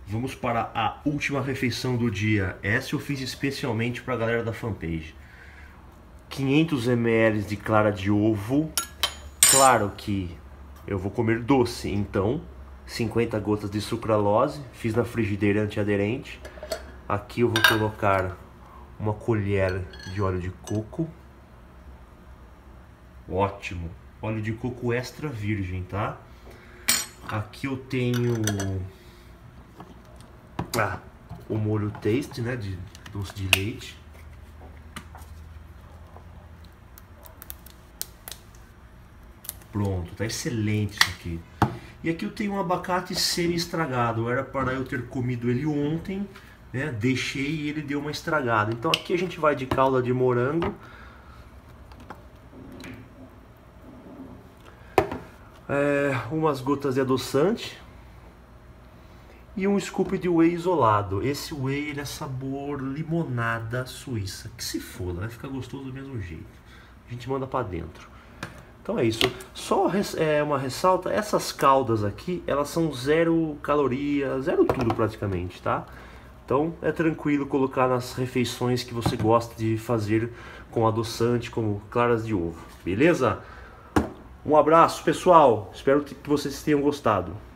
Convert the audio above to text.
Vamos para a última refeição do dia. Essa eu fiz especialmente para a galera da fanpage. 500 ml de clara de ovo. Claro que eu vou comer doce, então 50 gotas de sucralose. Fiz na frigideira antiaderente. Aqui eu vou colocar uma colher de óleo de coco. Ótimo! Óleo de coco extra virgem, tá? Aqui eu tenho o molho taste, né, de doce de leite. Pronto, tá excelente isso aqui. E aqui eu tenho um abacate semi-estragado. Era para eu ter comido ele ontem, né? Deixei e ele deu uma estragada. Então aqui a gente vai de calda de morango. Umas gotas de adoçante. E um scoop de whey isolado. Esse whey ele é sabor limonada suíça. Que se foda, vai ficar gostoso do mesmo jeito. A gente manda pra dentro. Então é isso. Só uma ressalta, essas caldas aqui, elas são 0 calorias, 0 tudo praticamente, tá? Então é tranquilo colocar nas refeições que você gosta de fazer com adoçante, como claras de ovo. Beleza? Um abraço, pessoal. Espero que vocês tenham gostado.